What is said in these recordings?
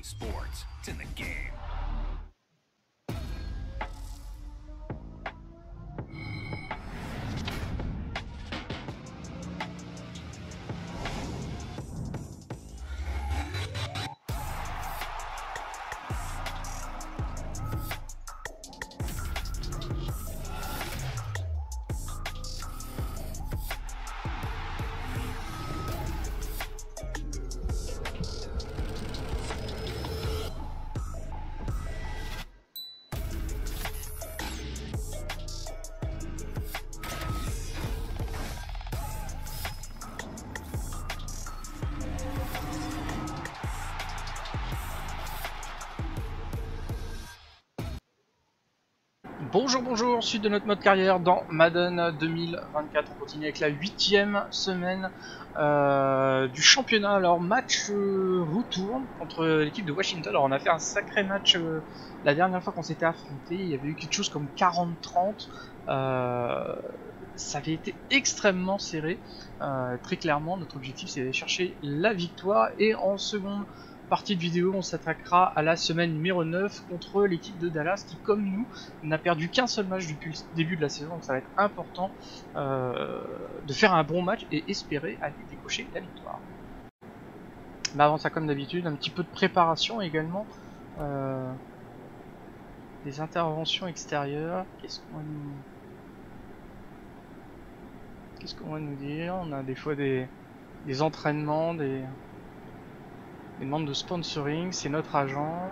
EA Sports. It's in the game. Bonjour, bonjour, suite de notre mode carrière dans Madden 2024. On continue avec la 8ème semaine du championnat. Alors match retour contre l'équipe de Washington. Alors on a fait un sacré match la dernière fois qu'on s'était affronté. Il y avait eu quelque chose comme 40-30. Ça avait été extrêmement serré. Très clairement, notre objectif c'est d'aller chercher la victoire. Et en seconde partie de vidéo, on s'attaquera à la semaine numéro 9 contre l'équipe de Dallas qui, comme nous, n'a perdu qu'un seul match depuis le début de la saison. Donc ça va être important de faire un bon match et espérer aller décocher la victoire. Mais avant ça, comme d'habitude, un petit peu de préparation également. Des interventions extérieures. Qu'est-ce qu'on va nous dire? On a des fois des entraînements, des demandes de sponsoring. C'est notre agent.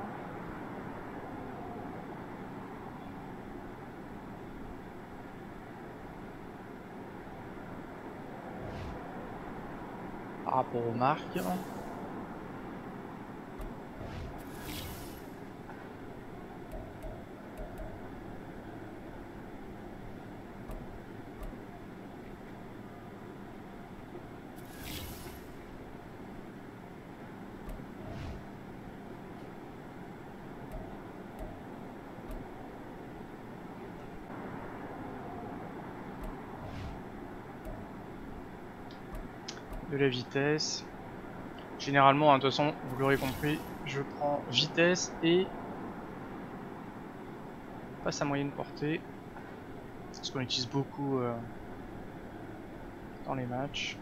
Par rapport aux marques. De la vitesse. Généralement, hein, de toute façon, vous l'aurez compris, je prends vitesse et passe à moyenne portée. C'est ce qu'on utilise beaucoup dans les matchs.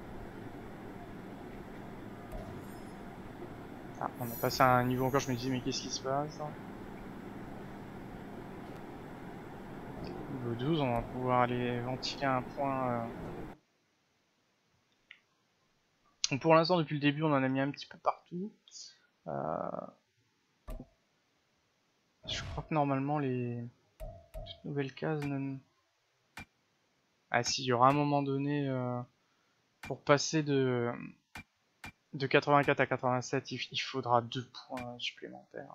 Ah, on a passé à un niveau encore, je me disais mais qu'est-ce qui se passe? Niveau 12, on va pouvoir aller ventiler un point. Donc pour l'instant, depuis le début, on en a mis un petit peu partout. Je crois que normalement, les toutes nouvelles cases ne... Ah si, il y aura un moment donné, pour passer de 84 à 87, il faudra 2 points supplémentaires.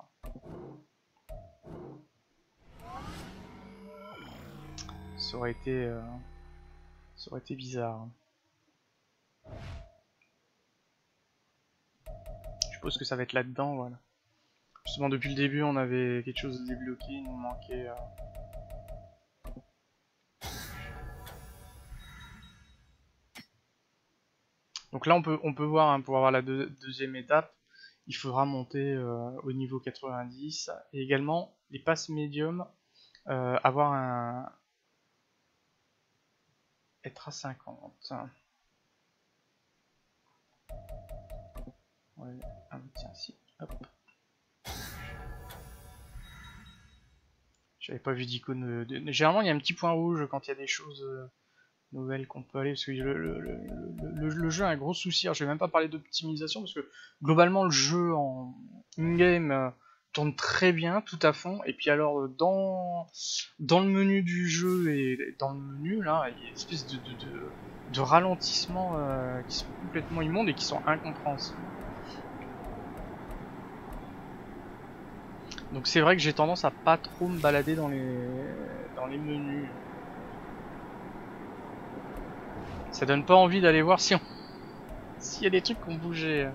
Ça aurait été bizarre. Je suppose que ça va être là-dedans, voilà. Justement, depuis le début, on avait quelque chose de débloqué, il nous manquait... Donc là, on peut voir, hein, pour avoir la deuxième étape, il faudra monter au niveau 90. Et également, les passes médium, avoir un... être à 50. Ouais, tiens, si, hop. J'avais pas vu d'icône Généralement, il y a un petit point rouge quand il y a des choses nouvelles qu'on peut aller, parce que le jeu a un gros souci. Alors, je vais même pas parler d'optimisation, parce que globalement, le jeu en in-game tourne très bien, tout à fond. Et puis alors, dans le menu du jeu et dans le menu, là, il y a une espèce de ralentissements qui sont complètement immondes et qui sont incompréhensibles. Donc c'est vrai que j'ai tendance à pas trop me balader dans les menus. Ça donne pas envie d'aller voir s'il y a des trucs qui ont bougé.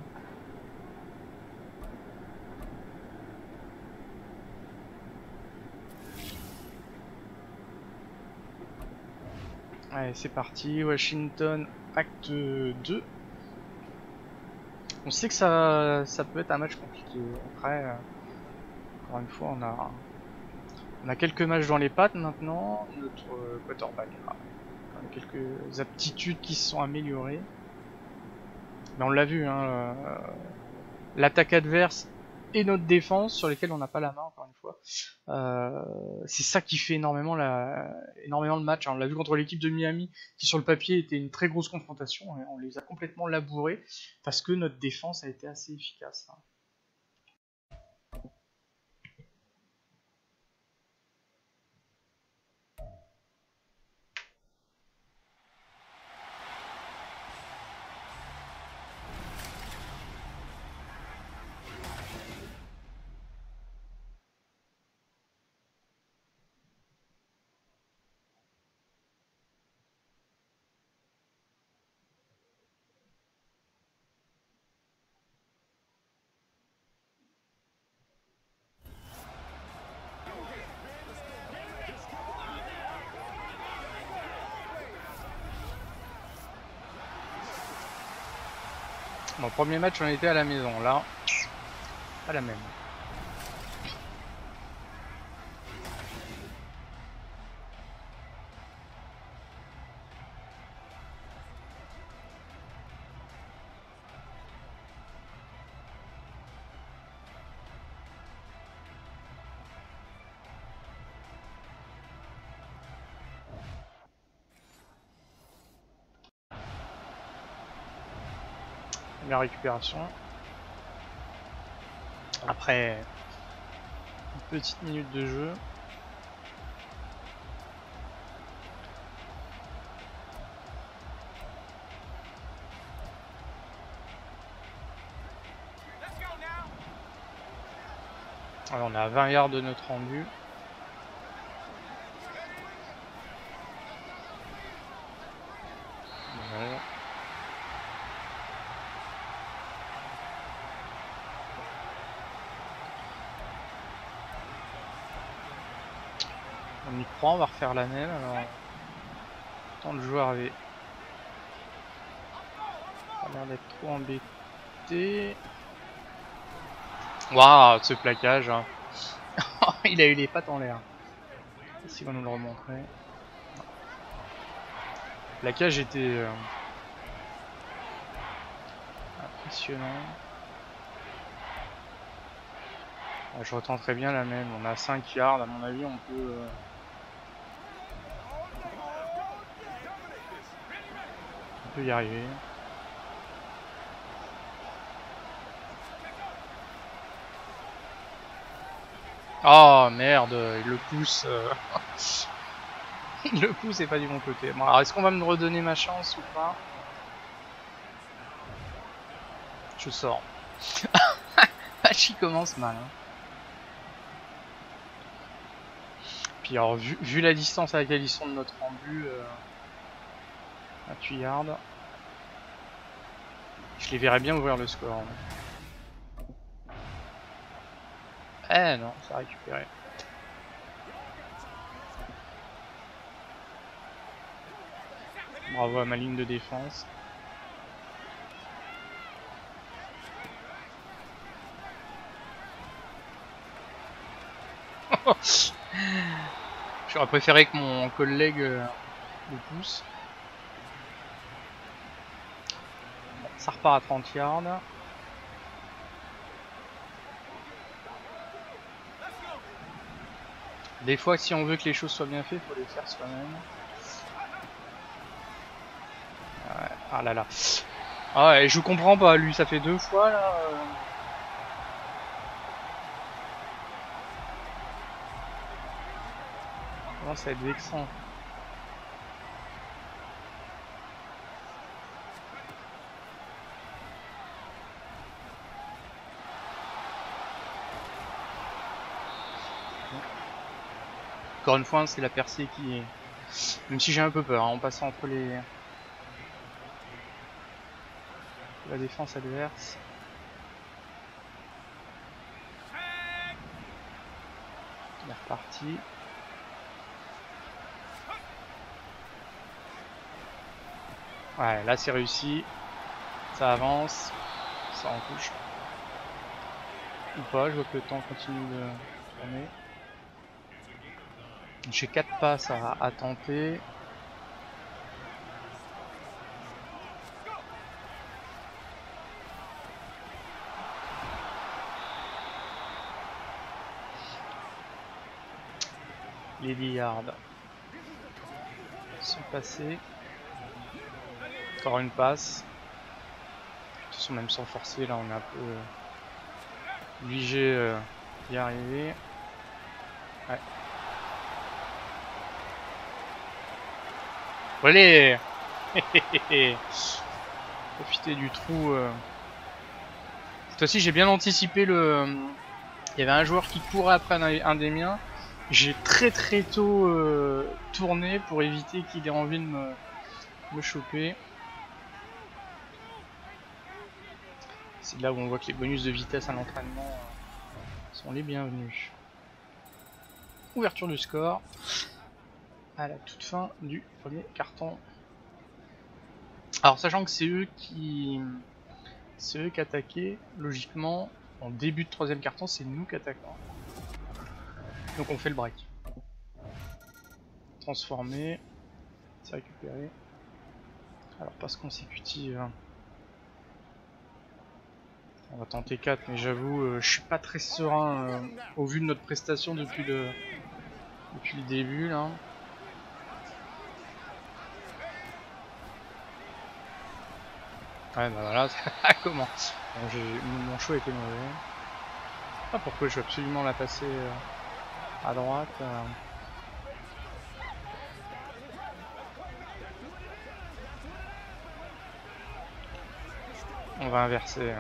Allez, c'est parti. Washington, acte 2. On sait que ça peut être un match compliqué. Après, encore une fois, on a quelques matchs dans les pattes maintenant. Notre quarterback a quand même quelques aptitudes qui se sont améliorées. Mais on l'a vu, hein, l'attaque adverse et notre défense sur lesquelles on n'a pas la main, encore une fois. C'est ça qui fait énormément le match. On l'a vu contre l'équipe de Miami, qui sur le papier était une très grosse confrontation. Et on les a complètement labourés parce que notre défense a été assez efficace. Hein. Bon, premier match, on était à la maison. Là, pas la même. La récupération. Après une petite minute de jeu. Alors, on est à 20 yards de notre rendu. Voilà. On y croit, on va refaire la même. Alors, tant le joueur avait pas l'air d'être trop embêté. Waouh, ce plaquage. Hein. Il a eu les pattes en l'air. S'il va nous le remontrer. Le plaquage était impressionnant. Je retenterai bien la même. On a 5 yards, à mon avis, on peut y arriver. Oh merde, il le pousse. Il le pousse et pas du bon côté. Bon, alors est-ce qu'on va me redonner ma chance ou pas? Je sors. Match il commence mal. Hein. Puis alors vu la distance à laquelle ils sont de notre rendu, 28 yards, je les verrais bien ouvrir le score. Eh non, ça a récupéré. Bravo à ma ligne de défense. J'aurais préféré que mon collègue le pousse. Bon, ça repart à 30 yards. Des fois, si on veut que les choses soient bien faites, il faut les faire soi-même. Ouais, ah là là. Ah ouais, je comprends pas, lui, ça fait 2 fois là. Ça va être vexant. Encore une fois, c'est la percée qui est... Même si j'ai un peu peur, hein, en passant entre la défense adverse. Il est reparti. Ouais, là c'est réussi. Ça avance. Ça en touche. Ou pas, je vois que le temps continue de tourner. J'ai 4 passes à tenter. Les billards sont passés. Encore une passe. De toute façon, même sans forcer, là on est un peu obligé d'y arriver. Ouais. Allez. Profiter du trou. Cette fois-ci, j'ai bien anticipé le. Il y avait un joueur qui courait après un des miens. J'ai très tôt tourné pour éviter qu'il ait envie de me choper. C'est là où on voit que les bonus de vitesse à l'entraînement sont les bienvenus. Ouverture du score à la toute fin du premier carton. Alors sachant que c'est eux qui attaquaient, logiquement en début de troisième carton c'est nous qui attaquons. Donc on fait le break. Transformer, c'est récupéré. Alors passe consécutive. On va tenter 4, mais j'avoue, je suis pas très serein au vu de notre prestation depuis le début là. Ouais bah voilà, ça commence. Bon, mon choix était mauvais. Ah pourquoi je veux absolument la passer à droite. On va inverser.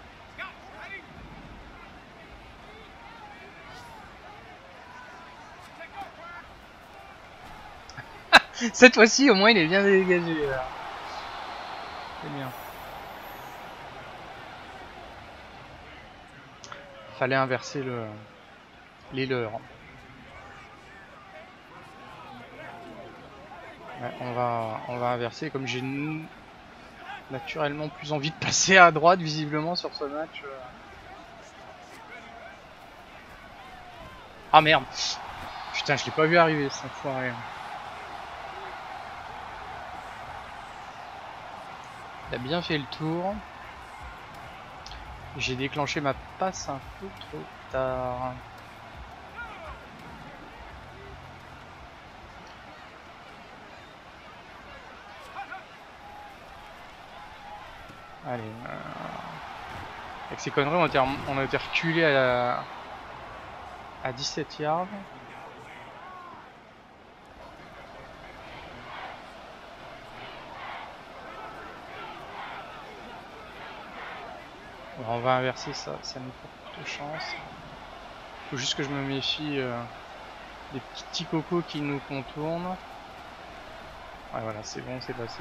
Cette fois-ci, au moins, il est bien dégagé. C'est bien. Fallait inverser les leurs. Ouais, on va inverser. Comme j'ai naturellement plus envie de passer à droite, visiblement, sur ce match. Ah merde! Putain, je l'ai pas vu arriver, cette enfoiré. Il a bien fait le tour. J'ai déclenché ma passe un peu trop tard. Allez. Avec ces conneries, on a été reculé à 17 yards. Alors on va inverser ça, ça nous porte de chance. Faut juste que je me méfie des petits cocos qui nous contournent. Ouais voilà, c'est bon, c'est passé.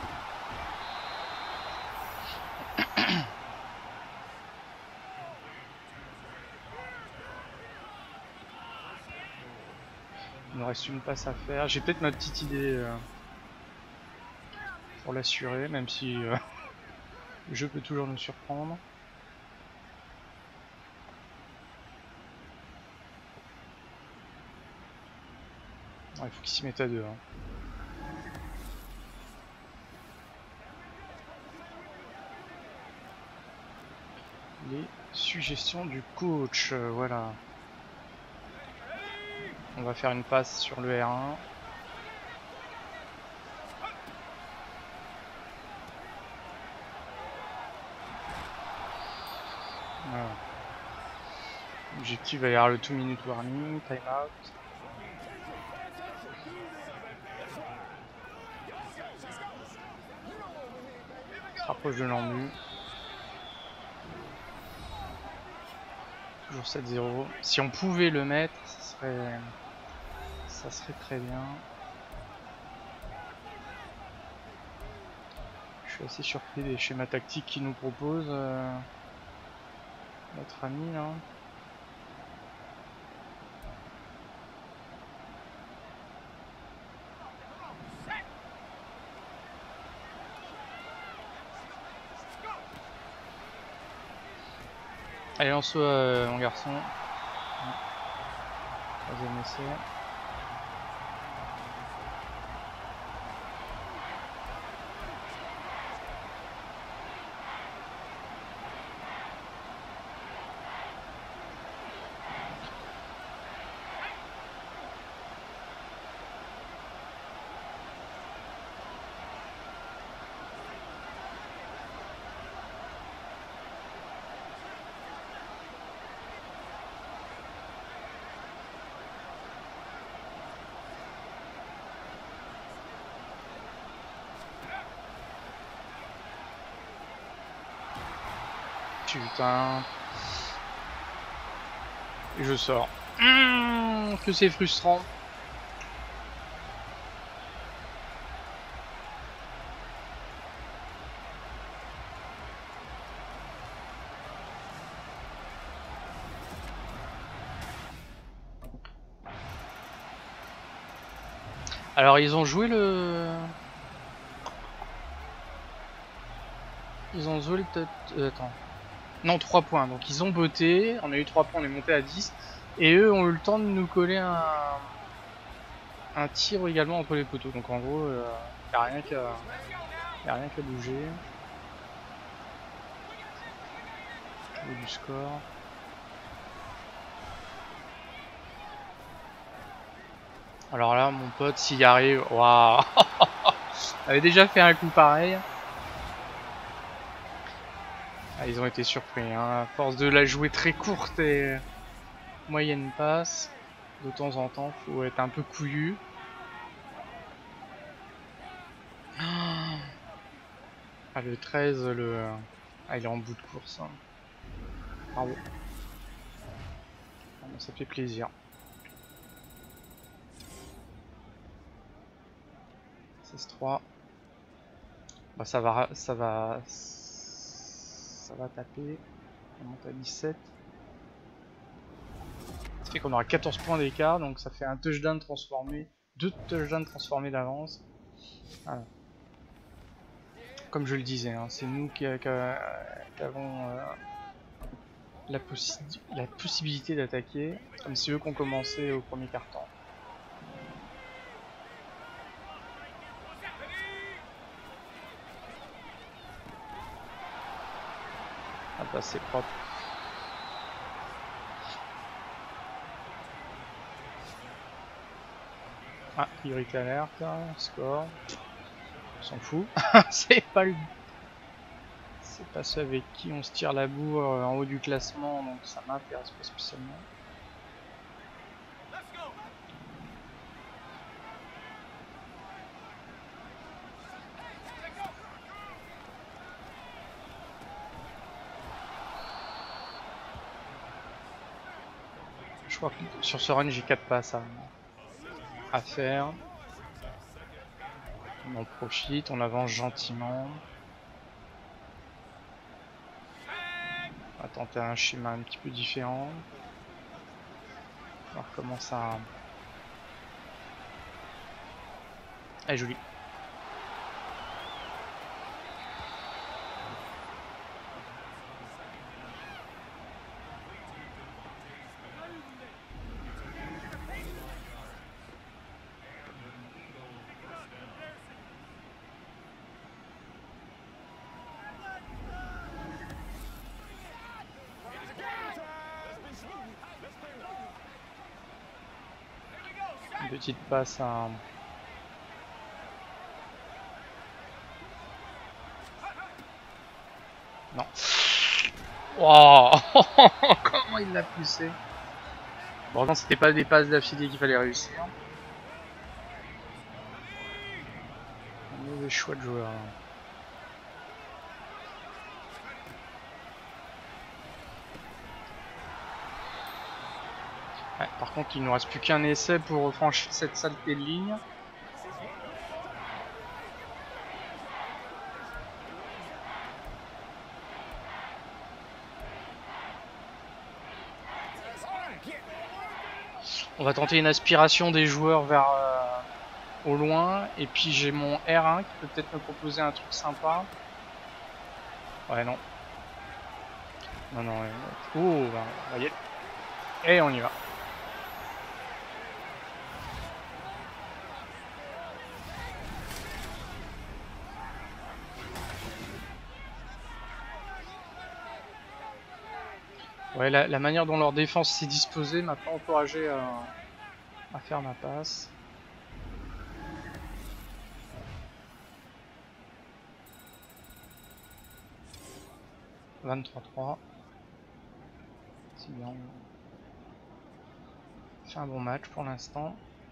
Il nous reste une passe à faire. J'ai peut-être ma petite idée pour l'assurer, même si le jeu peut toujours nous surprendre. Ouais, il faut qu'il s'y mette à deux. Hein. Les suggestions du coach, voilà. On va faire une passe sur le R1. Voilà. L'objectif va y avoir le 2 minute warning, time out. Rapproche de l'embu. Toujours 7-0. Si on pouvait le mettre, ça serait très bien. Je suis assez surpris des schémas tactiques qu'il nous propose notre ami là. Allez, lance-toi, mon garçon. Troisième essai. Putain. Et je sors. Que c'est frustrant. Alors ils ont joué le... Ils ont joué le... Attends. Non, 3 points. Donc ils ont botté. On a eu 3 points, on est monté à 10. Et eux ont eu le temps de nous coller un tir également entre les poteaux. Donc en gros, y a rien qu'à bouger. Il y a du score. Alors là, mon pote, s'il y arrive, waouh, avait déjà fait un coup pareil. Ah, ils ont été surpris, hein. À force de la jouer très courte et moyenne passe, de temps en temps, faut être un peu couillu. Ah, le 13, il est en bout de course. Hein. Bravo. Ah, ça fait plaisir. 16-3. Bah ça va taper. On monte à 17. Ça fait qu'on aura 14 points d'écart, donc ça fait un touchdown transformé, 2 touchdowns transformés d'avance. Voilà. Comme je le disais, hein, c'est nous qui avons la possibilité d'attaquer, comme c'est eux qui ont commencé au premier quart-temps. Ah bah c'est propre. Ah, priorité alerte, score. On s'en fout. C'est pas ceux avec qui on se tire la bourre en haut du classement, donc ça m'intéresse pas spécialement. Je crois que sur ce run j'ai 4 passes à faire. On en profite, on avance gentiment. On va tenter un schéma un petit peu différent. On va voir comment ça... Elle est jolie. Une petite passe à... Non. Wow. Comment il l'a poussé. Bon non, c'était pas des passes d'affilée qu'il fallait réussir. Un mauvais choix de joueur. Là. Ouais, par contre, il nous reste plus qu'un essai pour franchir cette saleté de ligne. On va tenter une aspiration des joueurs vers au loin. Et puis j'ai mon R1 qui peut peut-être me proposer un truc sympa. Ouais, non. Non, non, oh, bah, on va y aller. Et on y va. Ouais, la manière dont leur défense s'est disposée m'a pas encouragé à faire ma passe. « 23-3. C'est bien. On fait un bon match pour l'instant.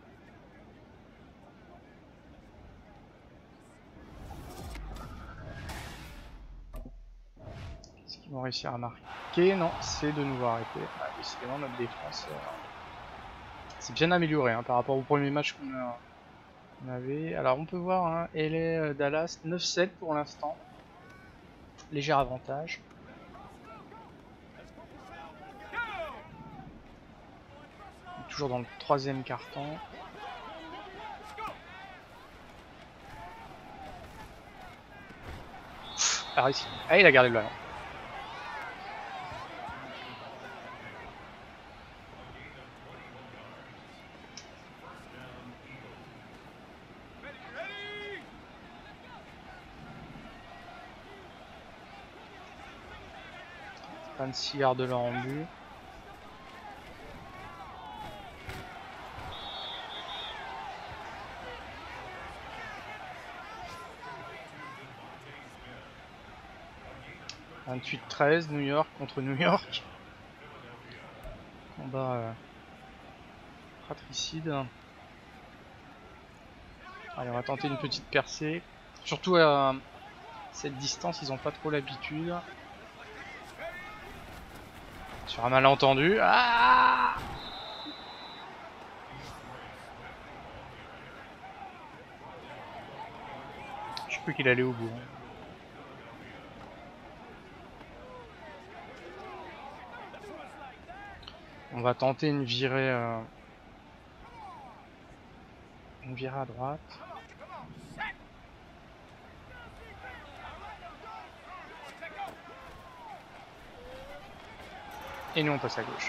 Est-ce qu'ils vont réussir à marquer? Non, c'est de nouveau arrêté. Ah, décidément, notre défense c'est bien amélioré hein, par rapport au premier match qu'on avait. Alors on peut voir, hein, LA Dallas 9-7 pour l'instant. Léger avantage. Toujours dans le troisième quart-temps. Ah, il a gardé le ballon. « 26 yards de leur en but. » « 28-13, New York contre New York. » Combat fratricide. Allez, on va tenter une petite percée. Surtout à cette distance, ils n'ont pas trop l'habitude. Sur un malentendu. Ah! Je sais plus qu'il allait au bout. On va tenter une virée à droite. Et nous on passe à gauche.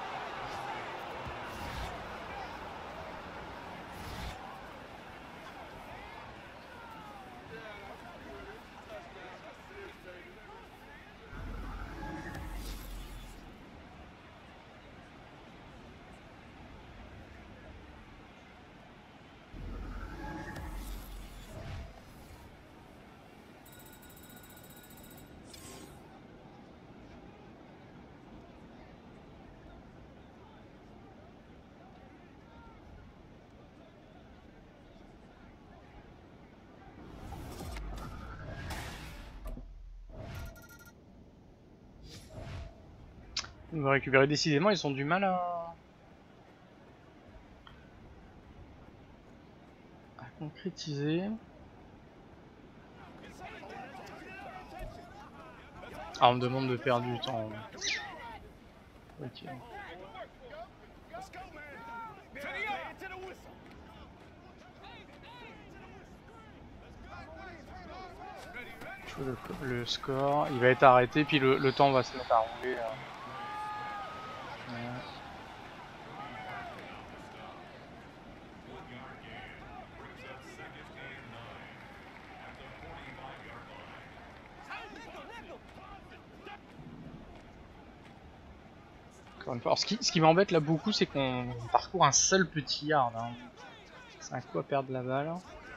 On va récupérer. Décidément, ils ont du mal à concrétiser. Ah, on me demande de perdre du temps. Ok. Le score, il va être arrêté, puis le temps va se mettre à rouler. Alors, ce qui m'embête là beaucoup, c'est qu'on parcourt un seul petit yard. Hein. C'est un coup à perdre la balle.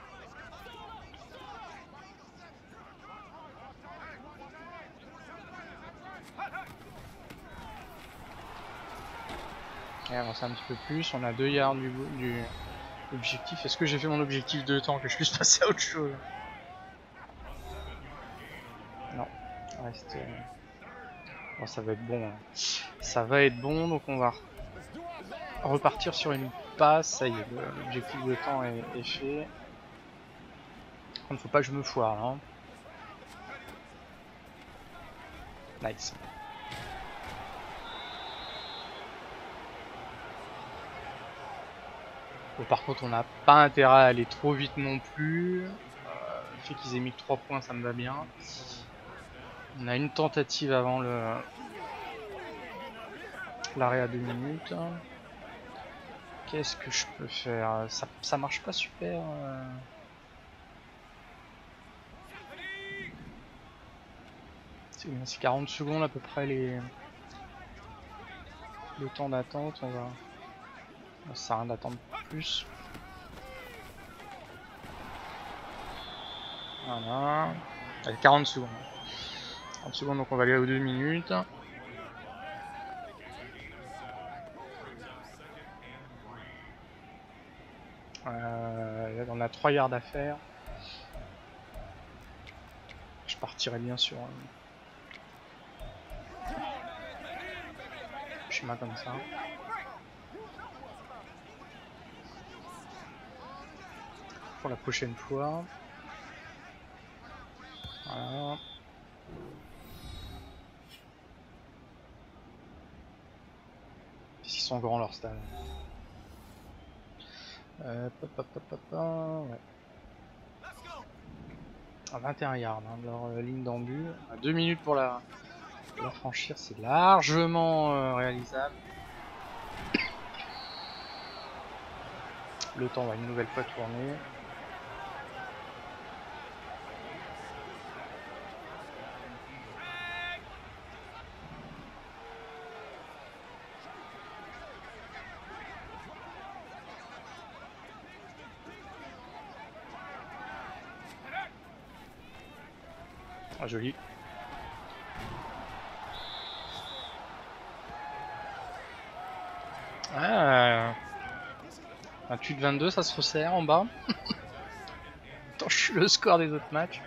Et avancer un petit peu plus, on a 2 yards du objectif. Est-ce que j'ai fait mon objectif de temps, que je puisse passer à autre chose? Non, reste. Bon, ça va être bon. Hein. Ça va être bon, donc on va repartir sur une passe. Ça y est, l'objectif de temps est fait. Il ne faut pas que je me foire. Hein. Nice. Bon, par contre, on n'a pas intérêt à aller trop vite non plus. Le fait qu'ils aient mis que 3 points, ça me va bien. On a une tentative avant l'arrêt à 2 minutes. Qu'est-ce que je peux faire? Ça marche pas super. C'est 40 secondes à peu près le temps d'attente. Ça sert à rien d'attendre plus. Voilà. Allez, 40 secondes. 40 secondes, donc on va aller aux 2 minutes. On a 3 yards à faire. Je partirai bien sur un schéma comme ça. Pour la prochaine fois. Voilà. Ils sont grands leur stade. Ouais. À 21 yards, hein, leur ligne d'embut. 2 minutes pour la franchir, c'est largement réalisable. Le temps va une nouvelle fois tourner. Ah, joli. Ah, 28-22, ça se resserre en bas. Attends, je suis le score des autres matchs.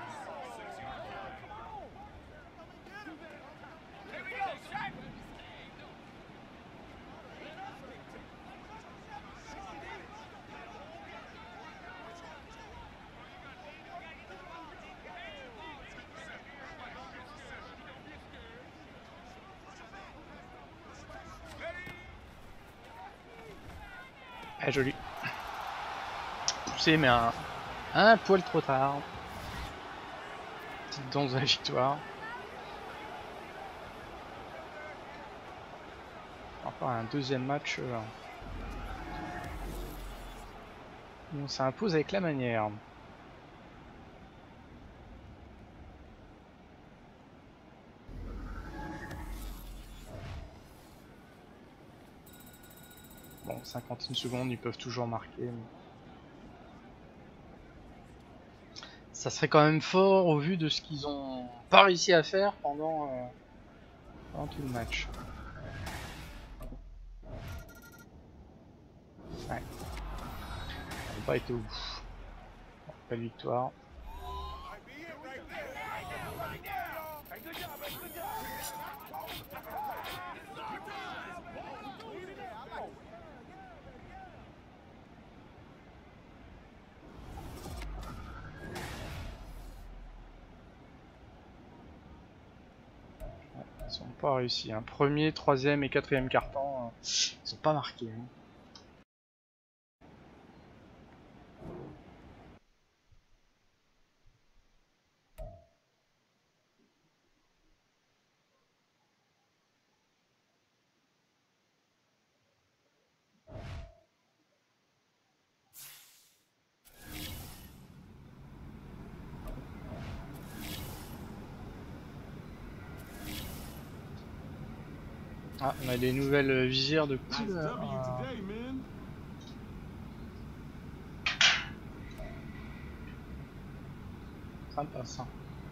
Ah, joli. Poussé, mais un poil trop tard. Petite danse de la victoire. Encore un deuxième match. On s'impose avec la manière. Bon, 51 secondes, ils peuvent toujours marquer. Mais... ça serait quand même fort au vu de ce qu'ils ont pas réussi à faire pendant tout le match. Ouais. Ils n'ont pas été au bout. Bon, belle victoire. Ils n'ont pas réussi. Hein. Premier, troisième et quatrième carton, ils n'ont pas marqué. Hein. Ah, on a des nouvelles visières de couleur. Sympa ça.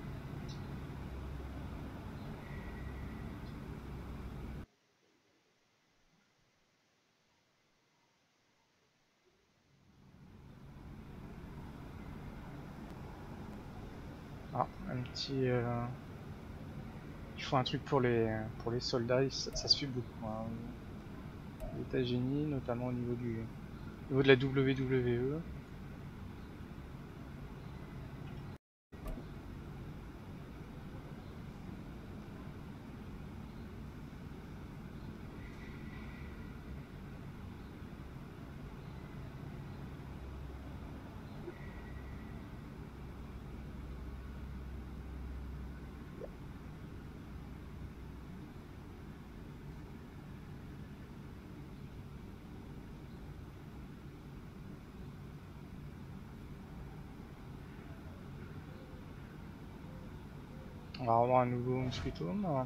Ah, un petit... Il faut un truc pour les soldats, ça se fait beaucoup. Hein. Aux États-Unis, notamment au niveau de la WWE. On va avoir un nouveau Sweet Home.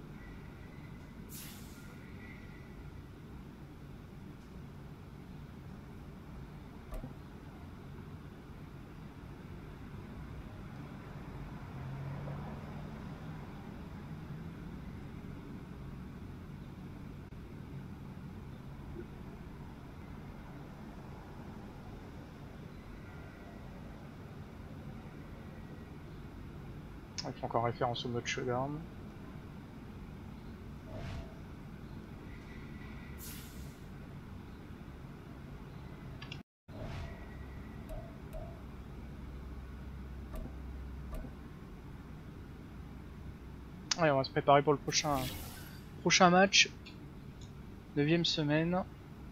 Ils font encore référence au mode showdown. Allez, on va se préparer pour le prochain match. 9ème semaine.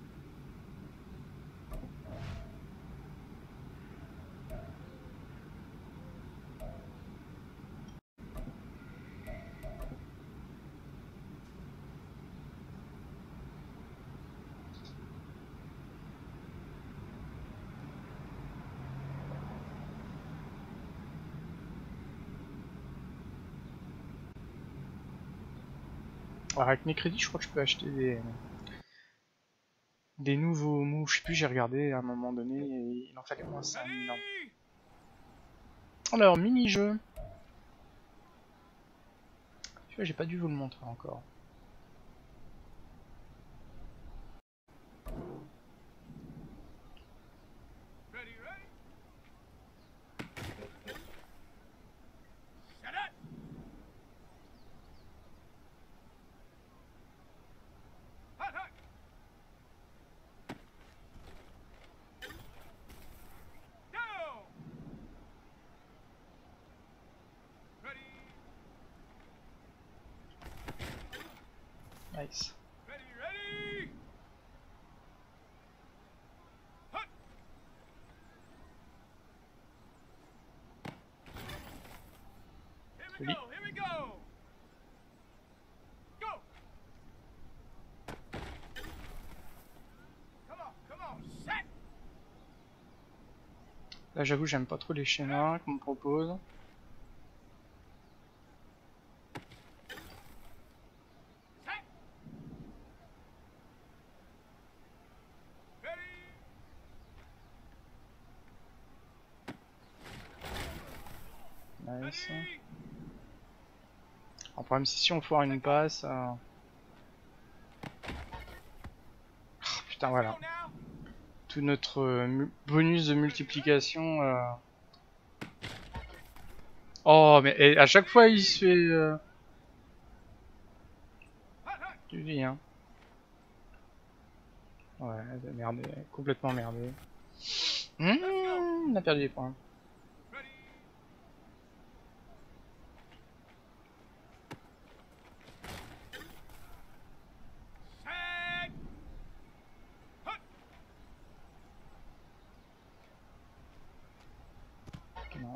Alors avec mes crédits, je crois que je peux acheter des nouveaux moves. Je sais plus, j'ai regardé à un moment donné et il en fallait moins 5000 ans. Alors, mini-jeu. Celui-là, j'ai pas dû vous le montrer encore. Nice. Joli. Là j'avoue j'aime pas trop les schémas qu'on me propose. Nice. Le problème c'est si on foire une passe... Oh, putain voilà. Tout notre bonus de multiplication... Oh mais à chaque fois il se fait... Tu dis hein. Ouais, merdé, complètement merdé. On a perdu des points. Non.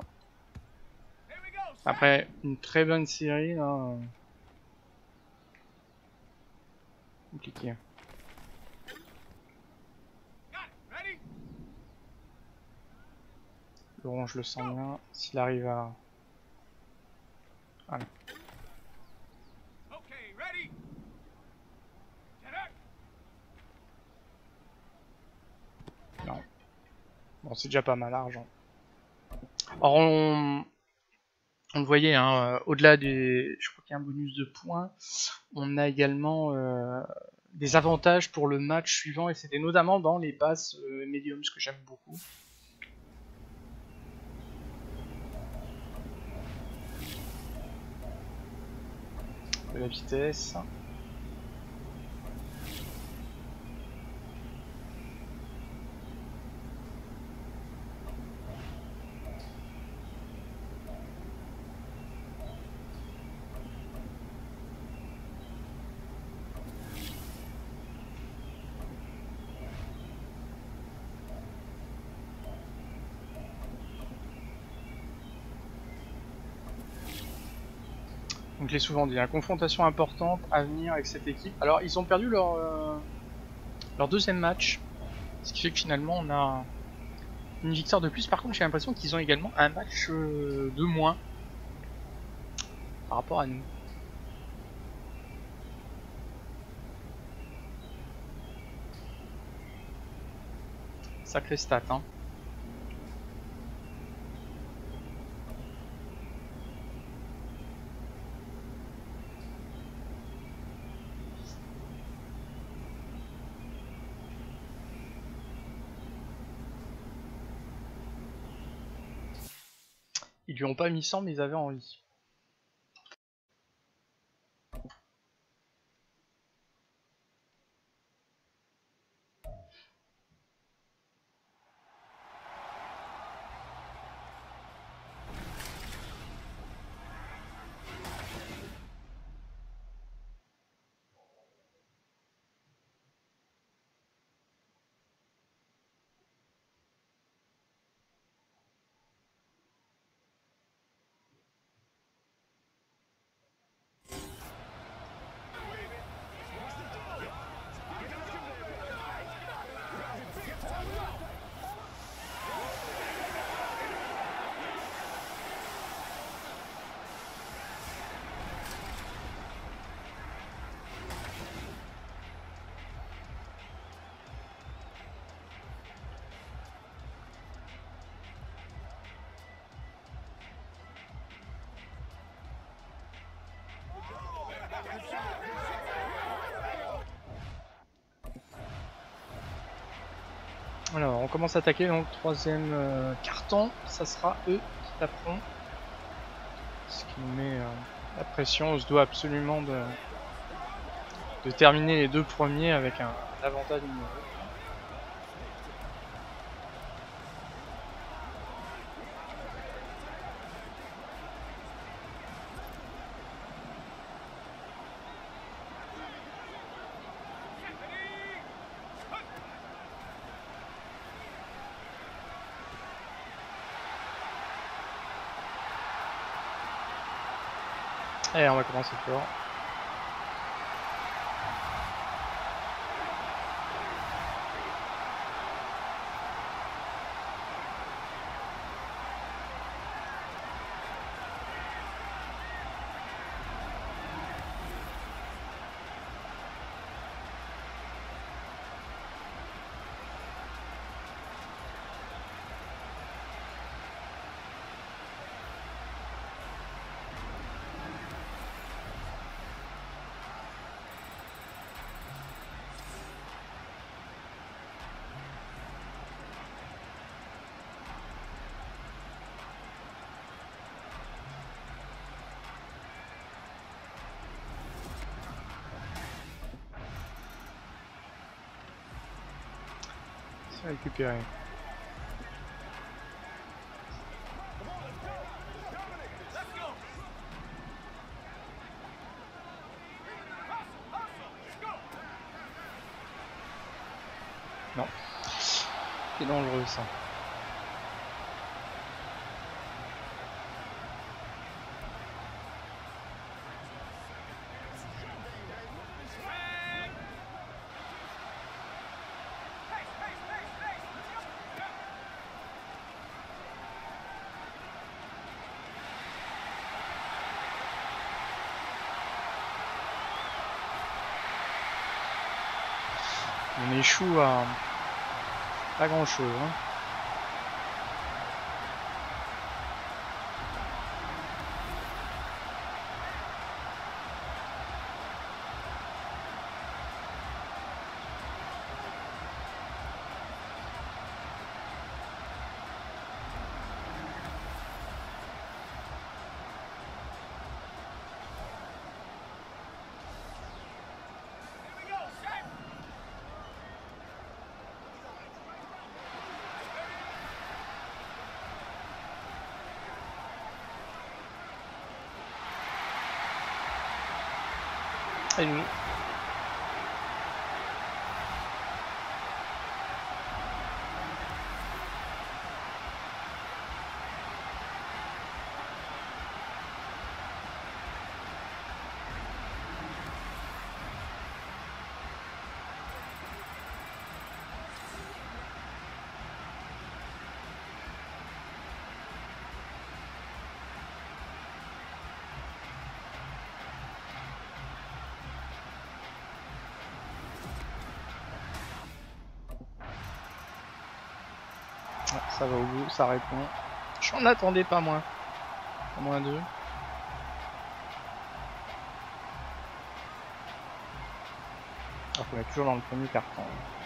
Après une très bonne série là. Compliqué. L'orange le sent bien. S'il arrive à... Voilà. Non. Bon, c'est déjà pas mal argent. Alors on le voyait, hein, au-delà des... Je crois qu'il y a un bonus de points. On a également des avantages pour le match suivant. Et c'était notamment dans les passes mediums, ce que j'aime beaucoup. De la vitesse. Donc je l'ai souvent dit, une confrontation importante à venir avec cette équipe. Alors ils ont perdu leur deuxième match, ce qui fait que finalement on a une victoire de plus. Par contre j'ai l'impression qu'ils ont également un match de moins. par rapport à nous. Sacré stat, hein. Ils lui ont pas mis 100 mais ils avaient envie. Alors on commence à attaquer donc troisième carton, ça sera eux qui taperont. Ce qui nous met la pression, on se doit absolument de terminer les deux premiers avec un avantage numéro. Allez, on va commencer fort. C'est récupéré. Non. C'est dangereux ça. On échoue à pas grand chose. Hein. Et nous. Ça va au bout, ça répond. J'en attendais pas moins. Pas moins 2. Alors qu'on est toujours dans le premier carton.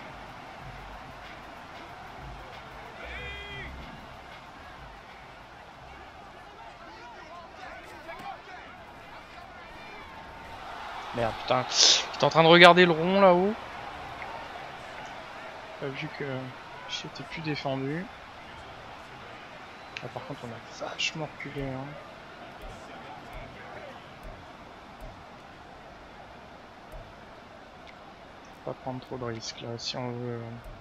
Merde, putain. J'étais en train de regarder le rond là-haut. Pas vu que j'étais plus défendu. Là, par contre, on a vachement reculé. Hein. Pas prendre trop de risques là si on veut.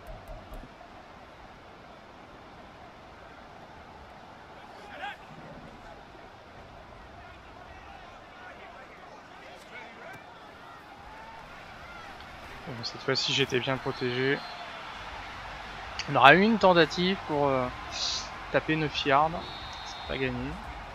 Bon, cette fois-ci, j'étais bien protégé. On aura eu une tentative pour taper 9 yards. C'est pas gagné.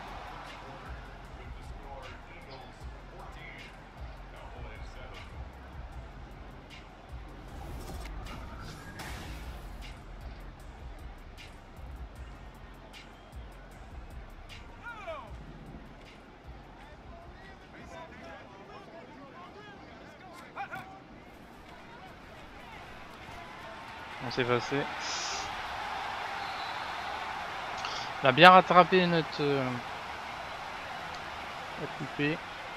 On s'est passé. On a bien rattrapé notre poupée.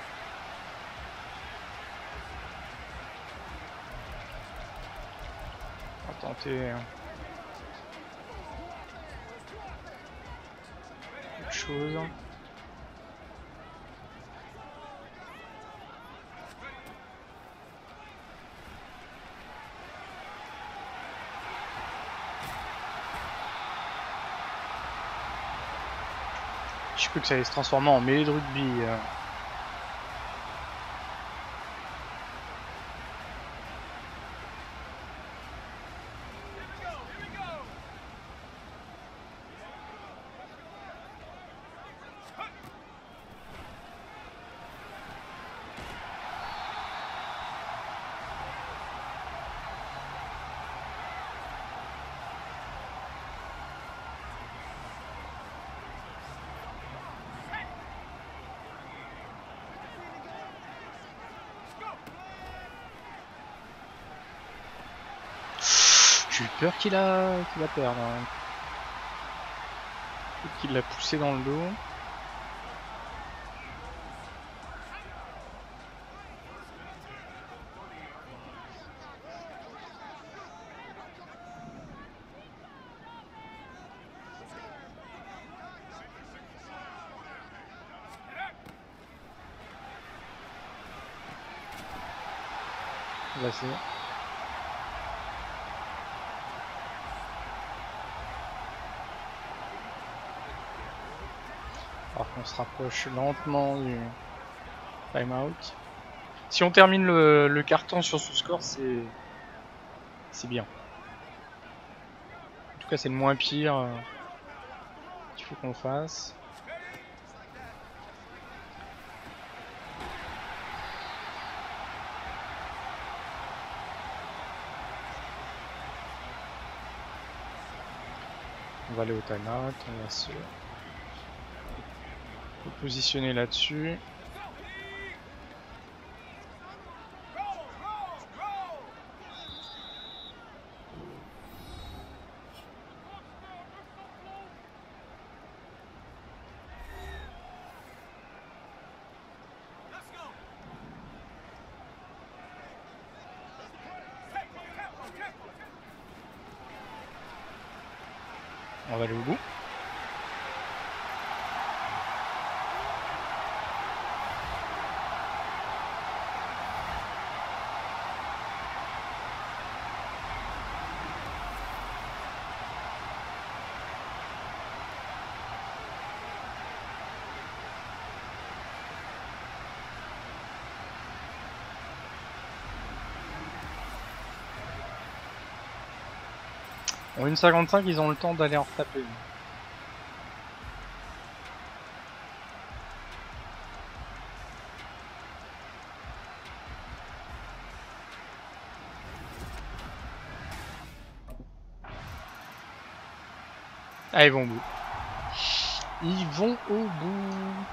On va tenter quelque chose. Je sais que ça allait se transformer en mêlée de rugby. J'ai eu peur qu'il a perdu. Hein. Qu'il l'a poussé dans le dos. Là c'est. Alors qu'on se rapproche lentement du time-out. Si on termine le carton sur ce score, c'est bien. En tout cas, c'est le moins pire qu'il faut qu'on fasse. On va aller au time-out, on va se positionner là-dessus. On va aller au bout. En 1,55, ils ont le temps d'aller en retaper. Ah, ils vont au bout. Ils vont au bout.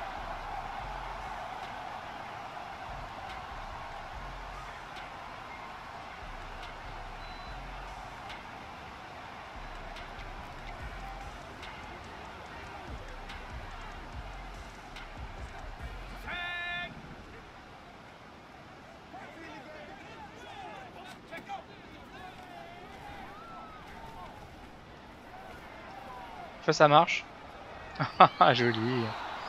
Ça marche. Ah, joli.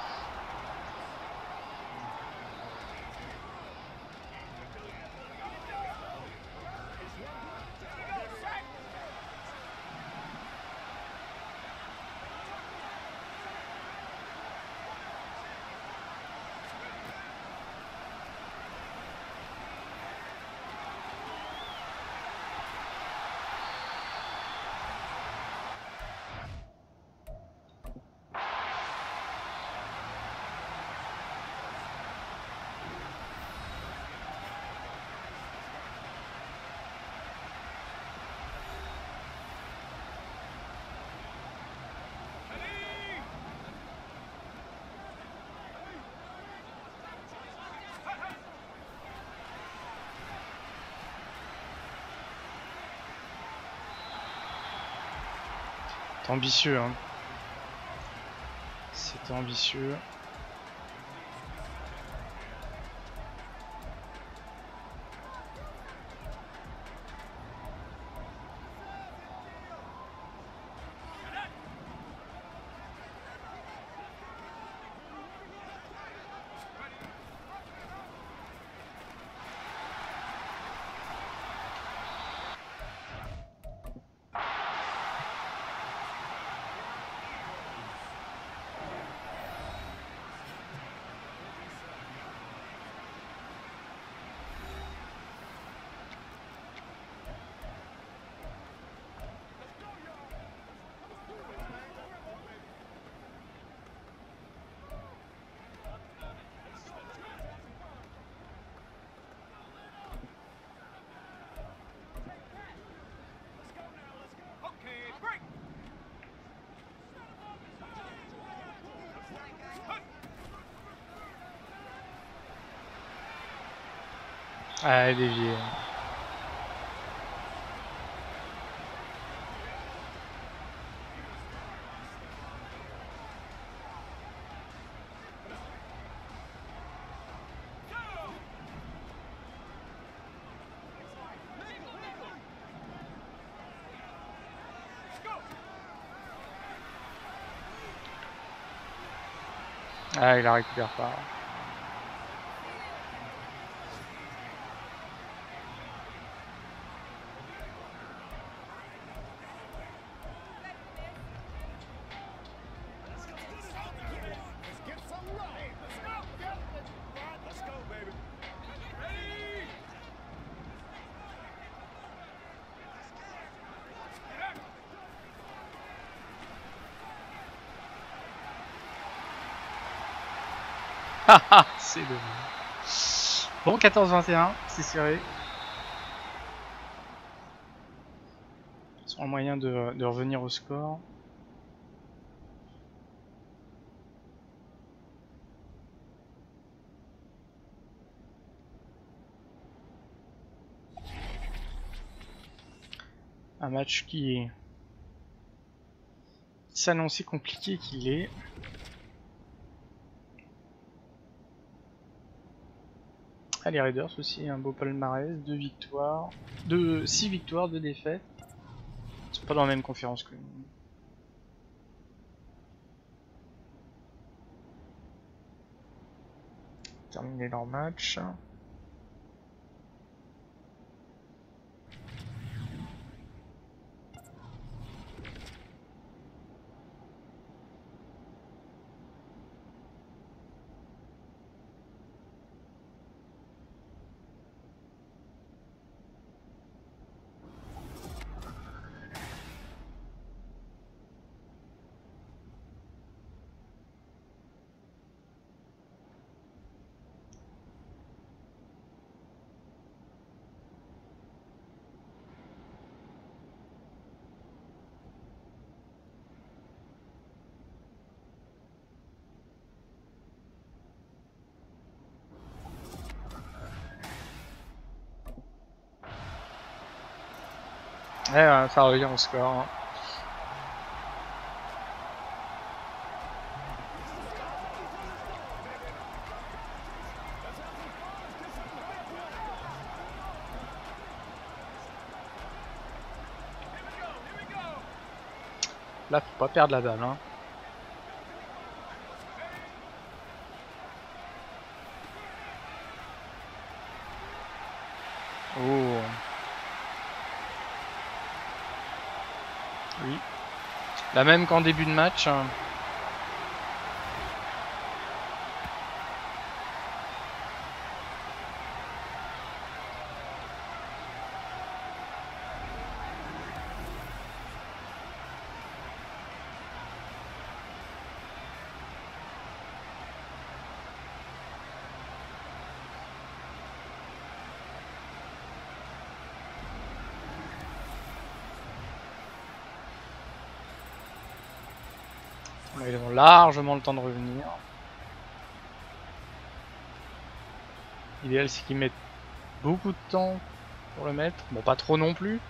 C'est ambitieux, hein. C'était ambitieux. Ah, dévié. Ah, il la récupère pas. Haha, c'est dommage. Bon, 14-21, c'est serré. Ils ont un moyen de revenir au score. Un match qui s'annonçait compliqué qu'il est. Ah, les Raiders aussi, un beau palmarès, 2 victoires, 6 victoires, 2 défaites. C'est pas dans la même conférence que nous. Terminer leur match. Ouais, ça revient au score. Hein. Là, faut pas perdre la balle. Hein. Oh. Oui. La même qu'en début de match. Hein. Là, ils ont largement le temps de revenir. L'idéal, c'est qu'ils mettent beaucoup de temps pour le mettre. Bon, pas trop non plus.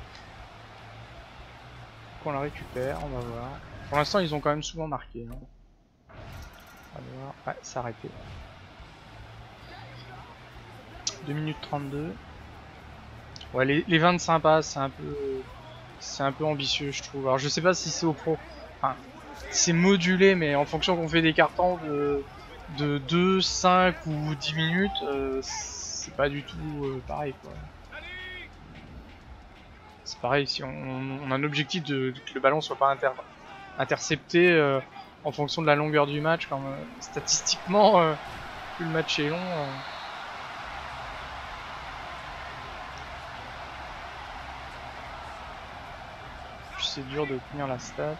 Qu'on la récupère, on va voir. Pour l'instant, ils ont quand même souvent marqué. Hein. On va voir. Ouais, c'est arrêté. 2 minutes 32. Ouais, les 25 passes, c'est un peu ambitieux, je trouve. Alors, je sais pas si c'est au pro. Enfin, c'est modulé, mais en fonction qu'on fait des cartons de 2, 5 ou 10 minutes, c'est pas du tout pareil, quoi. C'est pareil, si on a un objectif que le ballon soit pas intercepté en fonction de la longueur du match, quand statistiquement, plus le match est long. Puis c'est dur de tenir la stat.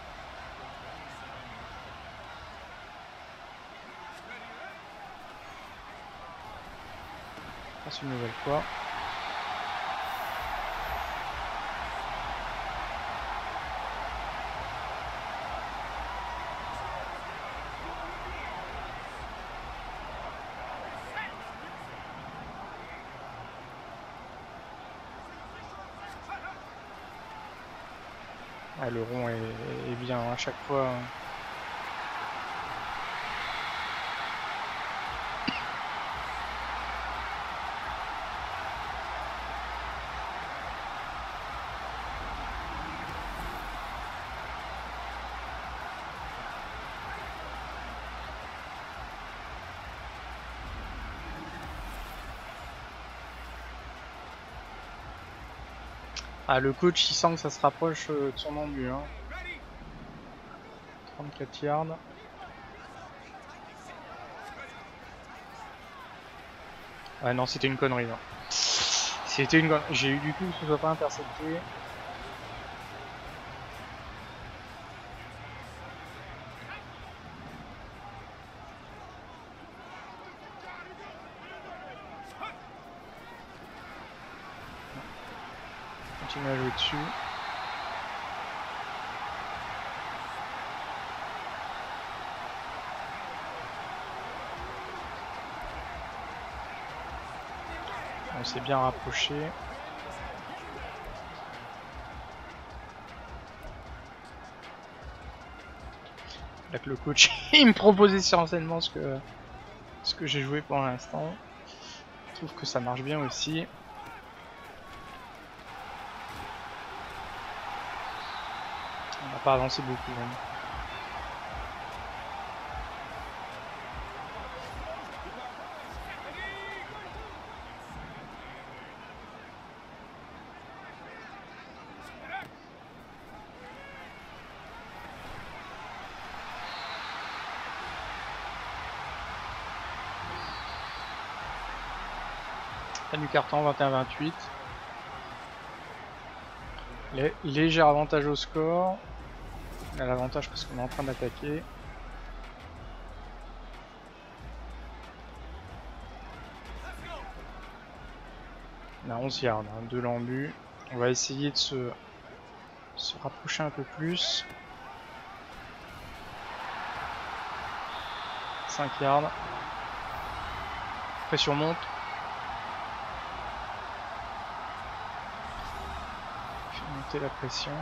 Passe une nouvelle fois. Ouais, le rond est bien à chaque fois. Ah, le coach il sent que ça se rapproche de son embut. Hein. 34 yards. Ouais, non, c'était une connerie. Non. C'était une connerie. J'ai eu du coup que ce soit pas intercepté. Continue à jouer dessus. On s'est bien rapproché. Là que le coach il me proposait sur enseignement ce que j'ai joué pour l'instant. Je trouve que ça marche bien aussi. On n'a pas avancé beaucoup. Même. Fin du carton 21-28. Léger avantage au score. On a l'avantage parce qu'on est en train d'attaquer. On a 11 yards, hein, 2 l'embut. On va essayer de se rapprocher un peu plus. 5 yards. Pression monte. monter la pression.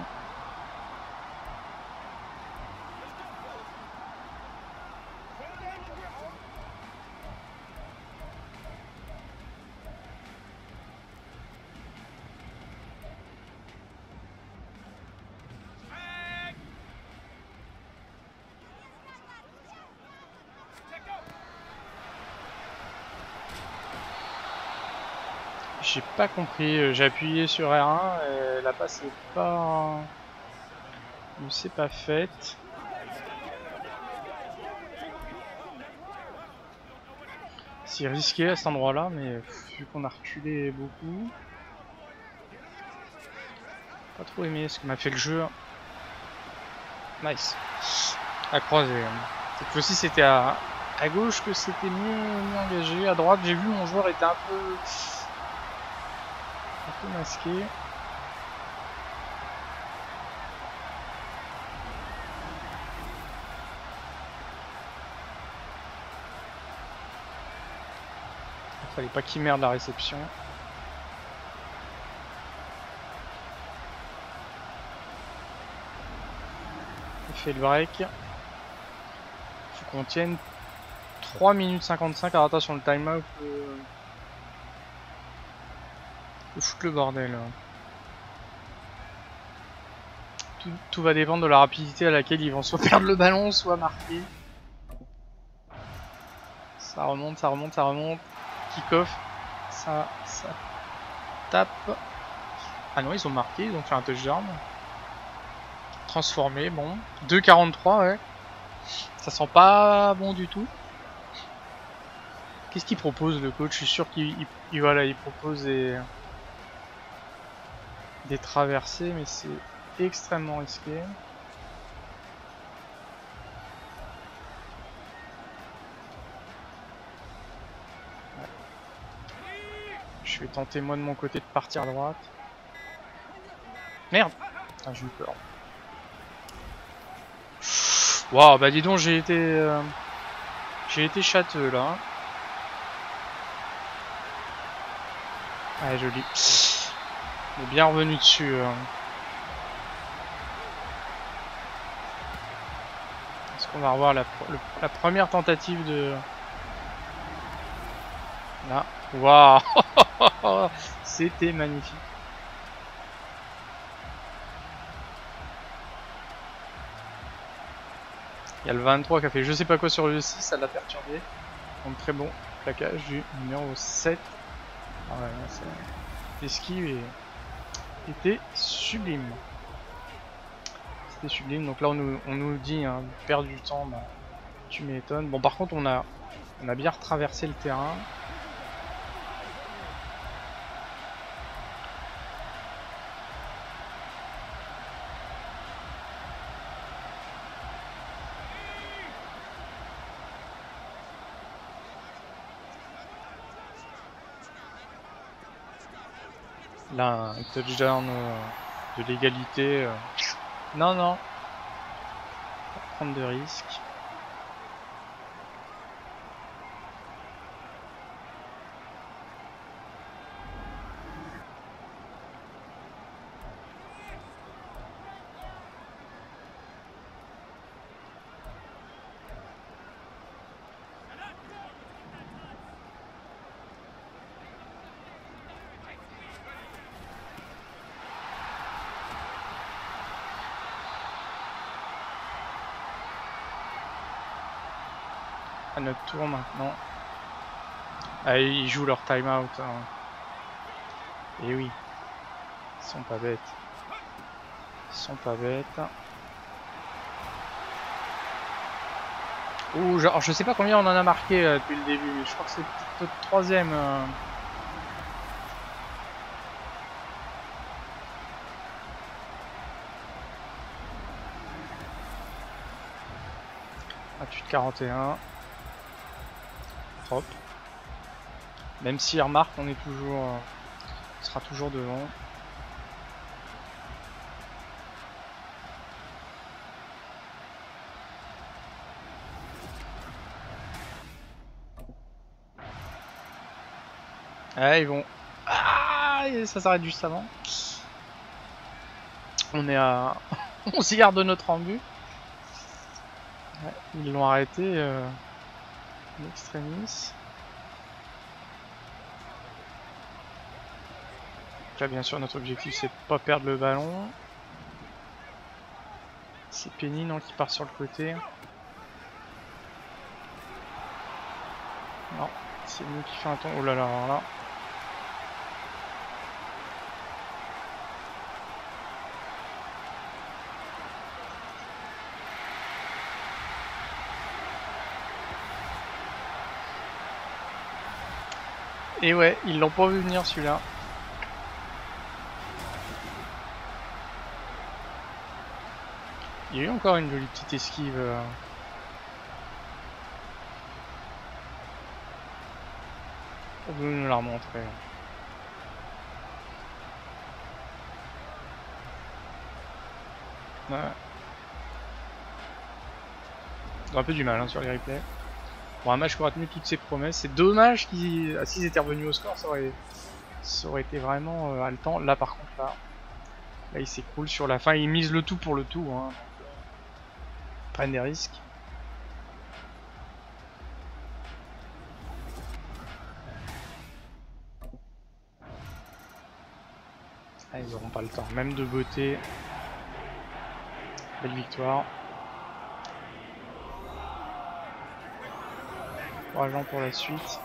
J'ai pas compris, j'ai appuyé sur R1 et la passe est pas... ne s'est pas faite. C'est risqué à cet endroit là, mais vu qu'on a reculé beaucoup... Pas trop aimé ce que m'a fait le jeu. Nice. À croiser. Cette fois-ci c'était à gauche que c'était mieux engagé. À droite j'ai vu mon joueur était un peu masqué. Il fallait pas qu'il merde la réception. Il fait le break. Faut qu'on tienne 3 minutes 55. Alors attention, le timeout peut foutre le bordel. Tout va dépendre de la rapidité à laquelle ils vont soit perdre le ballon, soit marquer. Ça remonte, ça remonte, ça remonte. Kick-off. Ça tape. Ah non, ils ont marqué, ils ont fait un touchdown. Transformé, bon. 2,43, ouais. Ça sent pas bon du tout. Qu'est-ce qu'il propose le coach? Je suis sûr qu'il voilà, il propose des traversées, mais c'est extrêmement risqué. Je vais tenter moi de mon côté de partir à droite. Merde! Ah, j'ai eu peur. Waouh, bah dis donc, j'ai été châteux là. Ouais, joli. On est bien revenu dessus. Est-ce qu'on va revoir la première tentative de... Là. Waouh. C'était magnifique. Il y a le 23 qui a fait je sais pas quoi sur le 6, ça l'a perturbé. Donc très bon plaquage du numéro 7. Ah ouais, l'esquive était sublime. C'était sublime. Donc là on nous dit hein, perdre du temps, bah, tu m'étonnes. Bon par contre on a bien retraversé le terrain. Là, un touchdown de l'égalité. Non, non. Pas prendre de risques. À notre tour maintenant. Ah, ils jouent leur timeout. Hein. Et oui. Ils sont pas bêtes. Ils sont pas bêtes. Ouh, genre, je sais pas combien on en a marqué depuis le début, mais je crois que c'est peut-être le troisième. Ah, 41. Propre. Même si remarque, on est toujours, on sera toujours devant. Ah, ils vont. Ah, ça s'arrête juste avant. On est à 11 yards de notre embut. Ouais, ils l'ont arrêté in extremis. Là, bien sûr, notre objectif c'est de pas perdre le ballon. C'est Penny non, qui part sur le côté. Non, c'est nous qui fait un ton. Oh là là, alors là. Et ouais, ils l'ont pas vu venir celui-là. Il y a eu encore une jolie petite esquive. On veut nous la remontrer. Ouais. On a un peu du mal hein, sur les replays. Bon, un match qui aura tenu toutes ses promesses. C'est dommage qu'ils, s'ils étaient revenus au score, ça aurait été vraiment haletant. Là, par contre, là il s'écroule sur la fin. Il mise le tout pour le tout. Hein. Ils prennent des risques. Ah, ils n'auront pas le temps, même de beauté. Belle victoire. Courageant pour la suite.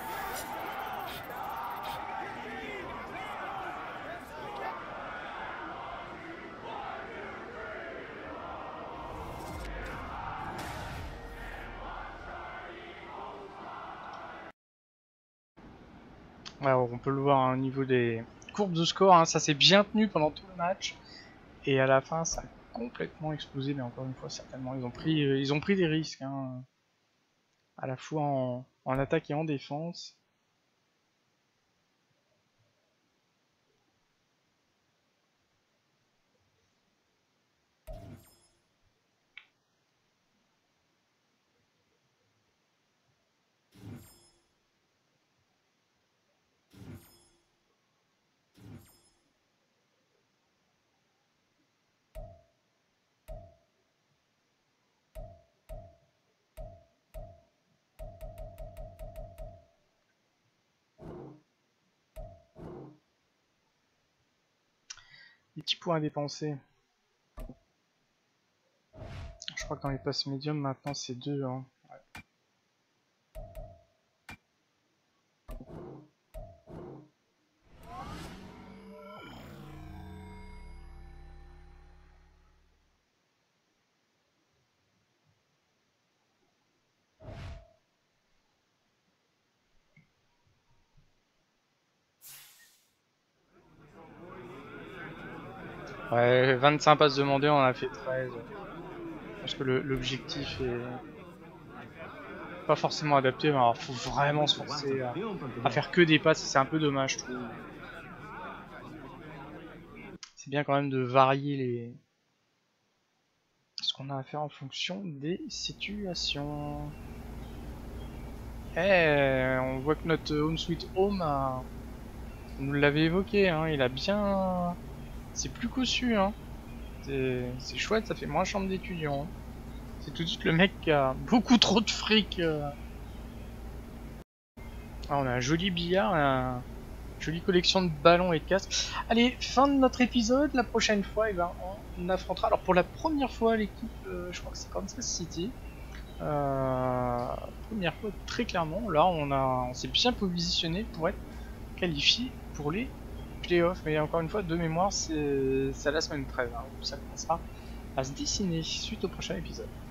Alors, on peut le voir au niveau des courbes de score, hein, ça s'est bien tenu pendant tout le match. Et à la fin, ça a complètement explosé, mais encore une fois, certainement, ils ont pris des risques, hein, à la fois en attaque et en défense. Des petits points à dépenser. Je crois que dans les passes médium, maintenant, c'est 2. Hein. Ouais, 25 passes demandées, on en a fait 13. Je pense que l'objectif est pas forcément adapté, mais alors faut vraiment se forcer à faire que des passes, c'est un peu dommage, je trouve. C'est bien quand même de varier ce qu'on a à faire en fonction des situations. On voit que notre Home Sweet Home, on nous l'avait évoqué, hein, il a bien... C'est plus cossu, hein. C'est chouette, ça fait moins chambre d'étudiant. C'est tout de suite le mec qui a beaucoup trop de fric. Ah, on a un joli billard, une jolie collection de ballons et de casques. Allez, fin de notre épisode. La prochaine fois, eh ben, on affrontera. Alors pour la première fois, l'équipe, je crois que c'est Kansas City. Première fois, très clairement. Là, on s'est bien positionné pour être qualifié pour les playoffs. Mais encore une fois, de mémoire, c'est à la semaine 13. Hein, où ça commencera à se dessiner suite au prochain épisode.